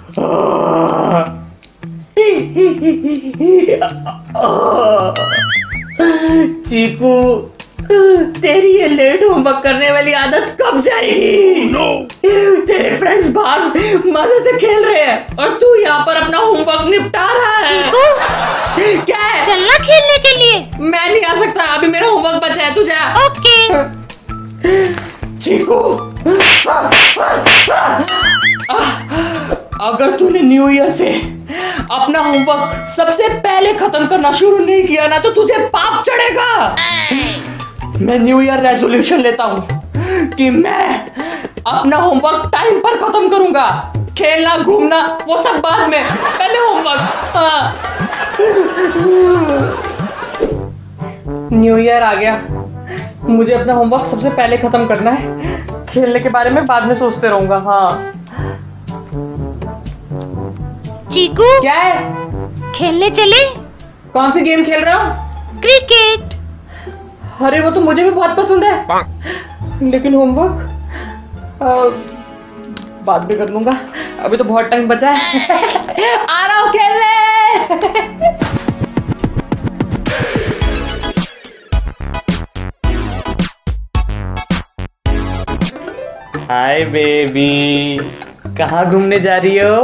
चीकू, तेरी ये late homework करने वाली आदत कब जाएगी? तेरे फ्रेंड्स बाहर मजे से खेल रहे हैं और तू यहाँ पर अपना होमवर्क निपटा रहा है। क्या है? चलना खेलने के लिए। मैं नहीं आ सकता, अभी मेरा होमवर्क बचा है, तू जा। ओके। चीकू, अगर तूने न्यू ईयर से अपना होमवर्क सबसे पहले खत्म करना शुरू नहीं किया ना तो तुझे पाप चढ़ेगा। मैं न्यू ईयर रेजोल्यूशन लेता हूँ कि मैं अपना होमवर्क टाइम पर खत्म करूंगा। खेलना घूमना वो सब बाद में, पहले होमवर्क। हाँ। न्यू ईयर आ गया, मुझे अपना होमवर्क सबसे पहले खत्म करना है। खेलने के बारे में बाद में सोचते रहूंगा। हाँ। चीकू, क्या है? खेलने चले? कौन सी गेम खेल रहे हो? क्रिकेट। अरे वो तो मुझे भी बहुत पसंद है, लेकिन होमवर्क बाद में कर लूंगा, अभी तो बहुत टाइम बचा है। आ रहा हूँ खेलने। हाय बेबी, कहाँ घूमने जा रही हो?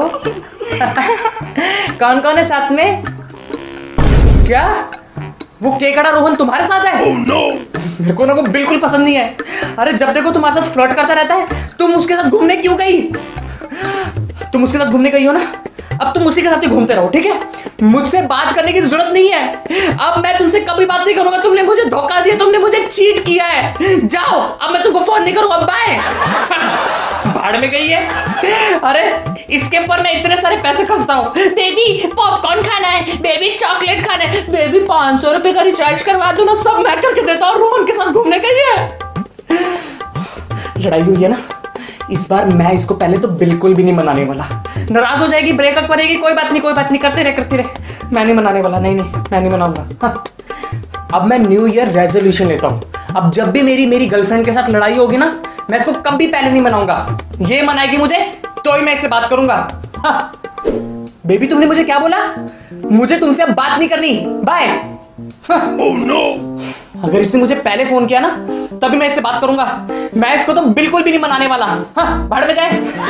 कौन कौन है साथ में? क्या वो केकड़ा रोहन तुम्हारे साथ है? oh, no. मेरे को ना वो बिल्कुल पसंद नहीं है। अरे जब देखो तुम्हारे साथ फ्लर्ट करता रहता है। तुम उसके साथ घूमने क्यों गई? तुम उसके साथ घूमने गई हो ना, अब तुम उसी के साथ ही घूमते रहो, ठीक है? मुझसे बात करने की जरूरत नहीं है। अब मैं तुमसे कभी बात नहीं करूंगा। तुमने मुझे धोखा दिया, तुमने मुझे चीट किया है। जाओ, अब मैं तुमको फोन नहीं करूंगा। बाय। भाड़ में गई है। अरे इसके ऊपर मैं इतने सारे पैसे खर्चता हूँ। बेबी पॉपकॉर्न खाना है, बेबी चॉकलेट खाना है, बेबी 500 रुपए का रिचार्ज करवा दो ना, सब मैं करके देता हूँ। रोहन के साथ घूमने गई है। लड़ाई हुई है ना, इस बार मैं इसको पहले तो बिल्कुल भी नहीं मनाने वाला। नाराज हो जाएगी, ब्रेकअप करेगी। कोई बात नहीं, करते रहे। मैं नहीं मनाने वाला। नहीं, मैं नहीं मनाऊंगा। हाँ। अब मैं न्यू ईयर रेजोल्यूशन लेता हूँ। अब जब भी मेरी गर्लफ्रेंड के साथ लड़ाई होगी ना, मैं इसको कभी पहले नहीं मनाऊंगा। ये मनाएगी मुझे तो ही मैं इससे बात करूंगा। हाँ। बेबी तुमने मुझे क्या बोला? मुझे तुमसे अब बात नहीं करनी। बाय। हाँ। oh, no. अगर इसने मुझे पहले फोन किया ना तभी मैं इससे बात करूंगा। मैं इसको तो बिल्कुल भी नहीं मनाने वाला। हाँ, भाड़ में जाए।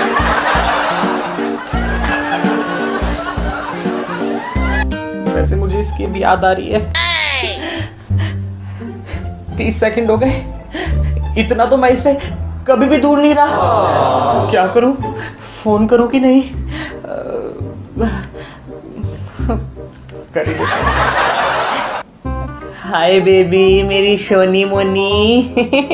वैसे मुझे इसकी भी याद आ रही है। 30 सेकंड हो गए, इतना तो मैं इससे कभी भी दूर नहीं रहा। क्या करूं? फोन करूं कि नहीं? हाय बेबी, मेरी सोनी मोनी।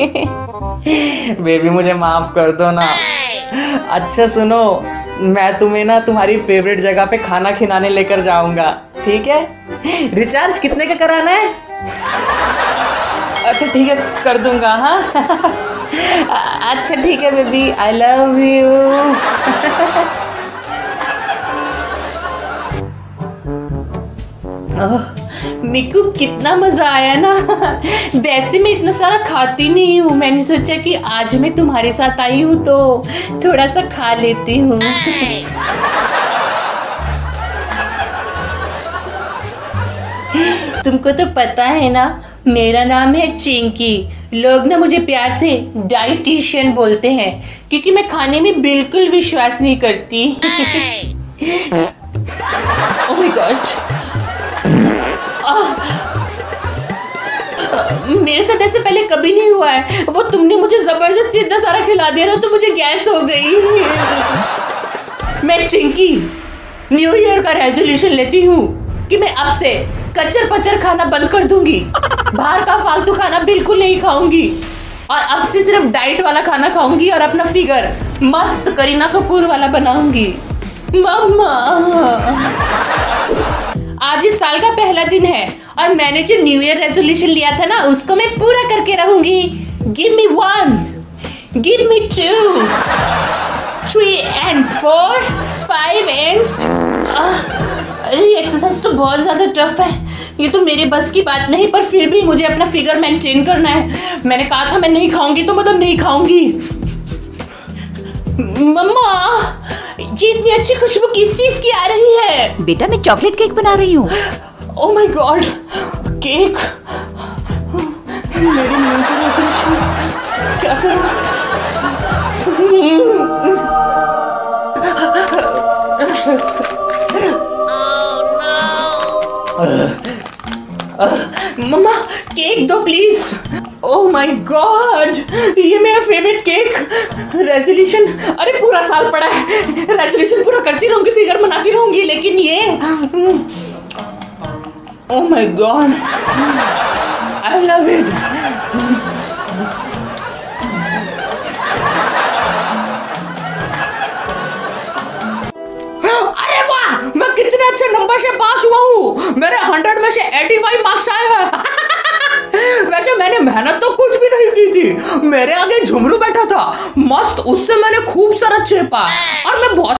बेबी मुझे माफ कर दो ना। अच्छा सुनो, मैं तुम्हें ना तुम्हारी फेवरेट जगह पे खाना खिलाने लेकर जाऊंगा, ठीक है? रिचार्ज कितने का कराना है? अच्छा ठीक है, कर दूंगा। हाँ। अच्छा ठीक है baby, I love you. Miku कितना मजा आया ना। वैसे मैं इतना सारा खाती नहीं हूँ, मैंने सोचा कि आज मैं तुम्हारे साथ आई हूँ तो थोड़ा सा खा लेती हूँ। तुमको तो पता है ना, मेरा नाम है चिंकी। लोग ना मुझे प्यार से डाइटिशियन बोलते हैं क्योंकि मैं खाने में बिल्कुल विश्वास नहीं करती। ओह माय गॉड, मेरे साथ ऐसे पहले कभी नहीं हुआ है। वो तुमने मुझे जबरदस्ती इतना सारा खिला दिया ना तो मुझे गैस हो गई। मैं चिंकी न्यू ईयर का रेजोल्यूशन लेती हूँ कि मैं अब से कच्चर पचर खाना बंद कर दूंगी। बाहर का फालतू खाना बिल्कुल नहीं खाऊंगी और अब से सिर्फ डाइट वाला खाना खाऊंगी और अपना फिगर मस्त करीना कपूर वाला बनाऊंगी। मम्मा, आज इस साल का पहला दिन है और मैंने जो न्यू ईयर रेजोल्यूशन लिया था ना उसको मैं पूरा करके रहूंगी। Give me 1, give me 2, 3 and 4, 5 and अरे एक्सरसाइज तो बहुत ज्यादा टफ है, ये तो मेरे बस की बात नहीं, पर फिर भी मुझे अपना फिगर मेंटेन करना है। मैंने कहा था मैं नहीं खाऊंगी तो मतलब नहीं खाऊंगी। मम्मा ये इतनी अच्छी खुशबू किस चीज की आ रही है? बेटा मैं चॉकलेट केक बना रही हूँ। Oh my god, cake. मेरी मुंह की रेजोल्यूशन क्या करूं? मम्मा केक दो प्लीज। ओह माय गॉड, ये मेरा फेवरेट केक। रेजोल्यूशन, अरे पूरा साल पड़ा है, रेजोल्यूशन पूरा करती रहूंगी, फिगर बनाती रहूंगी, लेकिन ये oh my god, I love it. अरे वाह, मैं कितने अच्छे नंबर से पास हुआ हूँ। मेरे 100 में से 85 मार्क्स आए हैं। वैसे मैंने मेहनत तो कुछ भी नहीं की थी, मेरे आगे झुमरू बैठा था मस्त, उससे मैंने खूब सारा चेपा और मैं बहुत